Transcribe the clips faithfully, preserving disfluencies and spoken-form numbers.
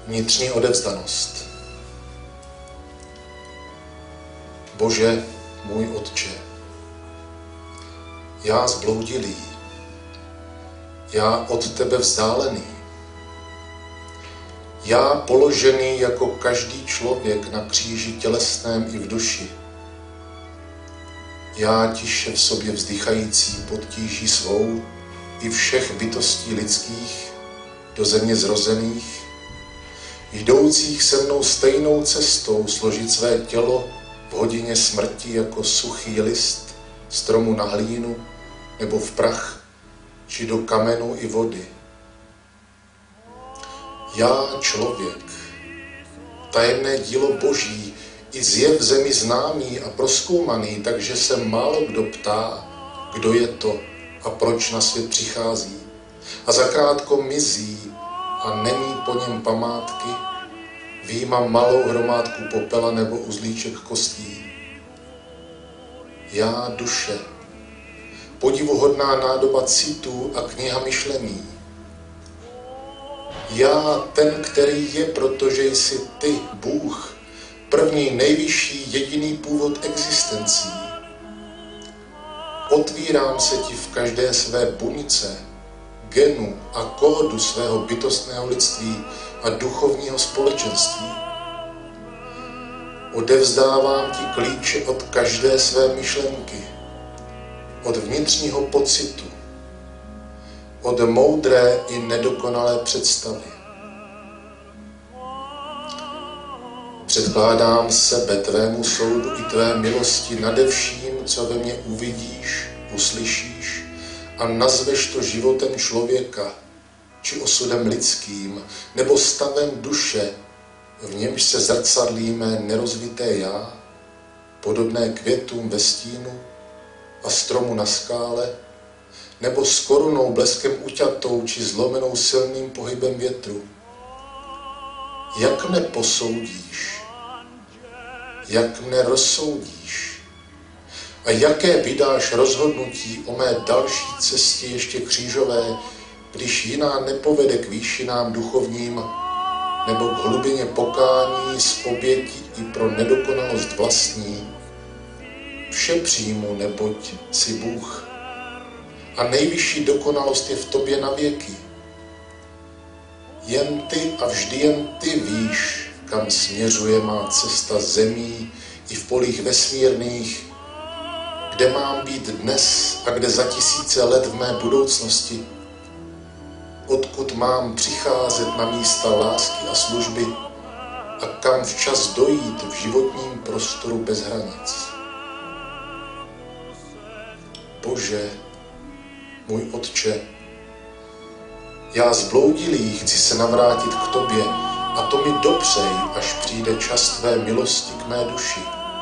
Vnitřní odevzdanost. Bože, můj Otče, já zbloudilý, já od tebe vzdálený, já položený jako každý člověk na kříži tělesném i v duši, já tiše v sobě vzdychající pod tíží svou i všech bytostí lidských, do země zrozených, jdoucích se mnou stejnou cestou složit své tělo v hodině smrti jako suchý list stromu na hlínu nebo v prach, či do kamenu i vody. Já člověk, tajemné dílo Boží, i zjev v zemi známý a prozkoumaný, takže se málo kdo ptá, kdo je to a proč na svět přichází. A zakrátko mizí a není po něm památky, vyjíma malou hromádku popela nebo uzlíček kostí. Já duše, podivuhodná nádoba citů a kniha myšlení. Já ten, který je, protože jsi ty, Bůh, první, nejvyšší, jediný původ existencí. Otvírám se ti v každé své buňce, genu a kódu svého bytostného lidství a duchovního společenství. Odevzdávám ti klíče od každé své myšlenky, od vnitřního pocitu, od moudré i nedokonalé představy. Předkládám sebe tvému soudu i tvé milosti nade vším, co ve mně uvidíš, uslyšíš a nazveš to životem člověka, či osudem lidským, nebo stavem duše, v němž se zrcadlí mé nerozvité já, podobné květům ve stínu a stromu na skále, nebo s korunou bleskem uťatou, či zlomenou silným pohybem větru. Jak mne posoudíš? Jak mne rozsoudíš? A jaké vydáš rozhodnutí o mé další cestě ještě křížové, když jiná nepovede k výšinám duchovním nebo k hlubině pokání z obětí i pro nedokonalost vlastní? Vše přijmu, neboť jsi Bůh a nejvyšší dokonalost je v tobě na věky. Jen ty a vždy jen ty víš, kam směřuje má cesta zemí i v polích vesmírných, kde mám být dnes a kde za tisíce let v mé budoucnosti, odkud mám přicházet na místa lásky a služby a kam včas dojít v životním prostoru bez hranic. Bože, můj Otče, já zbloudilý chci se navrátit k tobě a to mi dopřej, až přijde čas tvé milosti k mé duši.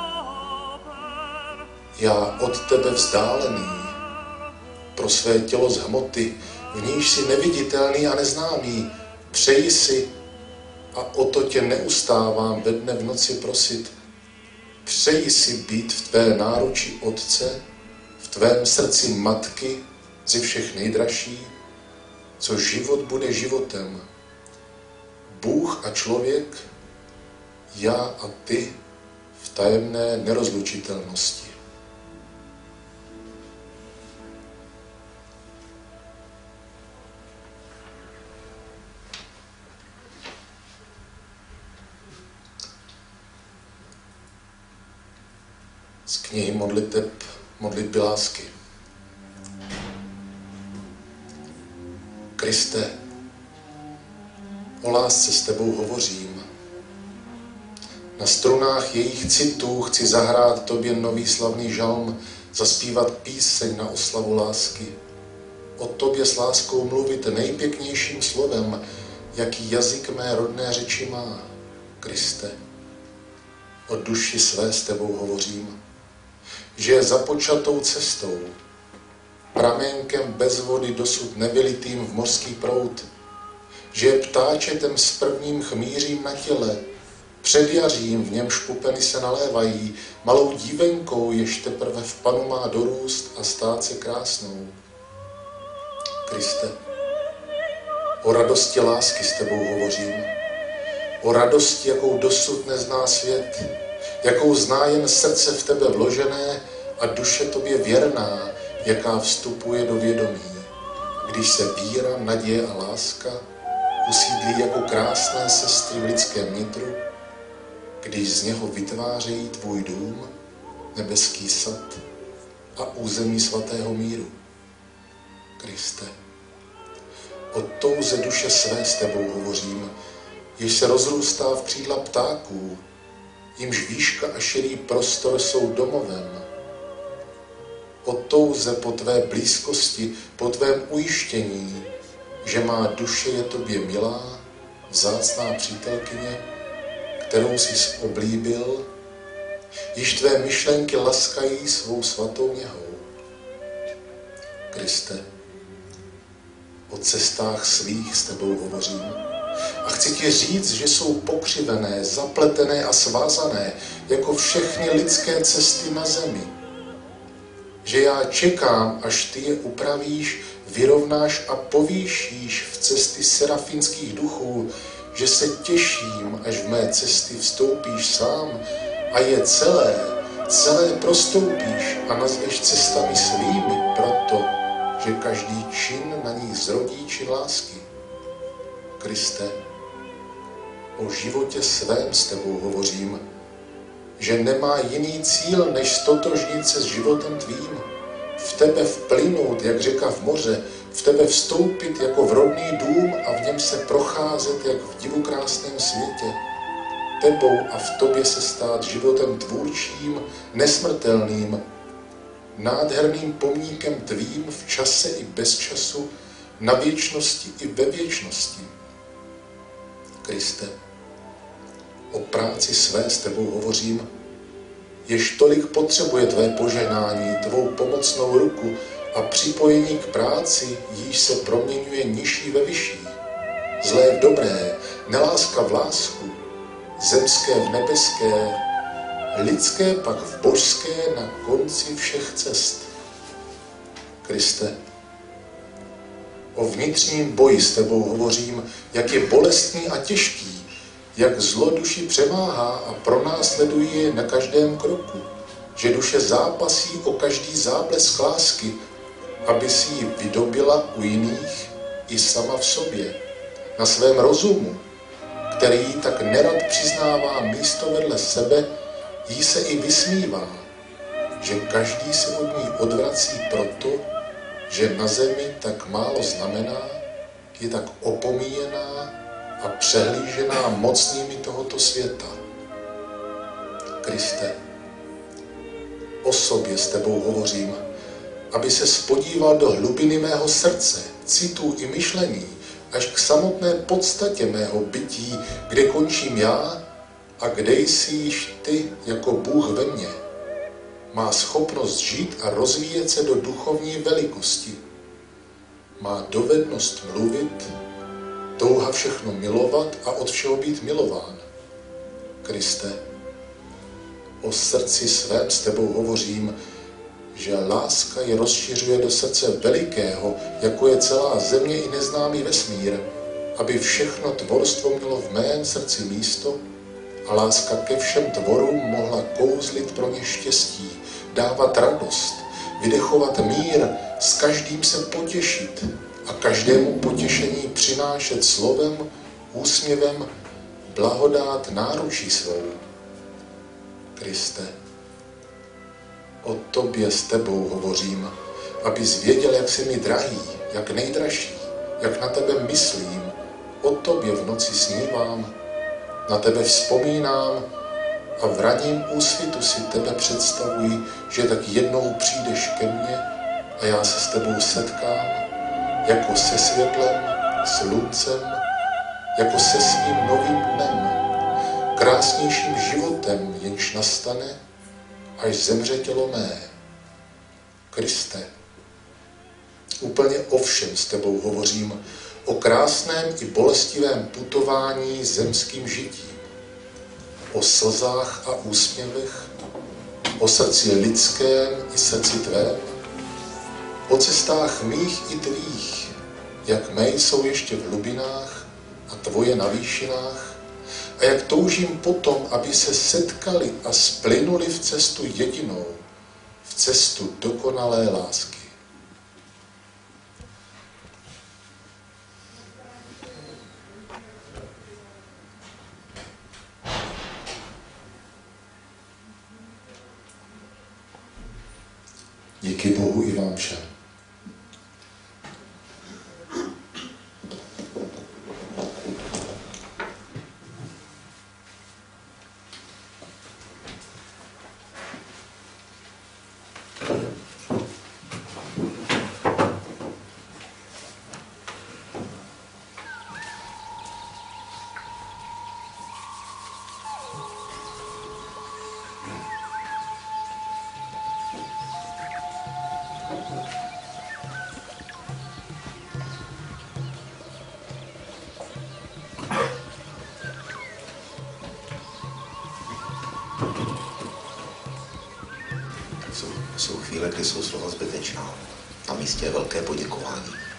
Já od tebe vzdálený, pro své tělo z hmoty, v níž si neviditelný a neznámý, přeji si a o to tě neustávám ve dne v noci prosit. Přeji si být v tvé náruči Otce, v tvém srdci Matky, ze všech nejdražší, co život bude životem. Bůh a člověk, já a ty v tajemné nerozlučitelnosti. Z knihy modliteb, modlitby lásky. Kriste, o lásce s tebou hovořím. Na strunách jejich citů chci zahrát tobě nový slavný žalm, zaspívat píseň na oslavu lásky. O tobě s láskou mluvit nejpěknějším slovem, jaký jazyk mé rodné řeči má. Kriste, o duši své s tebou hovořím, že je započatou cestou, praménkem bez vody dosud nevylitým v mořský proud, že je ptáčetem s prvním chmířím na těle, před jařím, v němž pupeny se nalévají, malou dívenkou, jež teprve v panu má dorůst a stát se krásnou. Kriste, o radosti lásky s tebou hovořím, o radosti, jakou dosud nezná svět, jakou zná jen srdce v tebe vložené a duše tobě věrná, jaká vstupuje do vědomí, když se víra, naděje a láska usídlí jako krásné sestry v lidském nitru, když z něho vytvářejí tvůj dům, nebeský sad a území svatého míru. Kriste, o touze duše své s tebou hovořím, jež se rozrůstá v křídla ptáků, jimž výška a širý prostor jsou domovem. O touze po tvé blízkosti, po tvém ujištění, že má duše je tobě milá, vzácná přítelkyně, kterou jsi oblíbil, již tvé myšlenky laskají svou svatou něhou. Kriste, o cestách svých s tebou hovořím a chci ti říct, že jsou pokřivené, zapletené a svázané jako všechny lidské cesty na zemi. Že já čekám, až ty je upravíš, vyrovnáš a povýšíš v cesty serafinských duchů, že se těším, až v mé cesty vstoupíš sám a je celé, celé prostoupíš a nazveš cestami svými proto, že každý čin na nich zrodí čin lásky. Kriste, o životě svém s tebou hovořím, že nemá jiný cíl, než stotožnit se s životem tvým, v tebe vplynout, jak řeka v moře, v tebe vstoupit jako v rodný dům a v něm se procházet, jak v divokrásném světě, tebou a v tobě se stát životem tvůrčím, nesmrtelným, nádherným pomníkem tvým v čase i bez času, na věčnosti i ve věčnosti. Kriste, o práci své s tebou hovořím, jež tolik potřebuje tvé požehnání, tvou pomocnou ruku a připojení k práci, jíž se proměňuje nižší ve vyšší, zlé v dobré, neláska v lásku, zemské v nebeské, lidské pak v božské na konci všech cest. Kriste, o vnitřním boji s tebou hovořím, jak je bolestný a těžký, jak zlo duši přemáhá a pronásleduje je na každém kroku, že duše zápasí o každý záblesk lásky, aby si ji vydobila u jiných i sama v sobě, na svém rozumu, který tak nerad přiznává místo vedle sebe, jí se i vysmívá, že každý se od ní odvrací proto, že na zemi tak málo znamená, je tak opomíjená a přehlížená mocnými tohoto světa. Kriste, o sobě s tebou hovořím, aby se spodíval do hlubiny mého srdce, citů i myšlení, až k samotné podstatě mého bytí, kde končím já a kde jsi již ty jako Bůh ve mně. Má schopnost žít a rozvíjet se do duchovní velikosti. Má dovednost mluvit, touha všechno milovat a od všeho být milován. Kriste, o srdci svém s tebou hovořím, že láska je rozšiřuje do srdce velikého, jako je celá země i neznámý vesmír, aby všechno tvorstvo mělo v mém srdci místo a láska ke všem tvorům mohla kouzlit pro ně štěstí, dávat radost, vydechovat mír, s každým se potěšit a každému potěšení přinášet slovem, úsměvem, blahodát náručí svou. Kriste, o tobě s tebou hovořím, abys věděl, jak jsi mi drahý, jak nejdražší, jak na tebe myslím, o tobě v noci snívám, na tebe vzpomínám a v ranním úsvitu si tebe představuji, že tak jednou přijdeš ke mně a já se s tebou setkám, jako se světlem, sluncem, jako se svým novým dnem, krásnějším životem, jenž nastane, až zemře tělo mé. Kriste, úplně o všem s tebou hovořím, o krásném i bolestivém putování zemským žitím, o slzách a úsměvech, o srdci lidském i srdci tvém, o cestách mých i tvých, jak mé jsou ještě v hlubinách a tvoje na výšinách, a jak toužím potom, aby se setkali a splynuli v cestu jedinou, v cestu dokonalé lásky. Díky Bohu i vám všem. Jsou, jsou chvíle, kdy jsou slova zbytečná. Na místě je velké poděkování.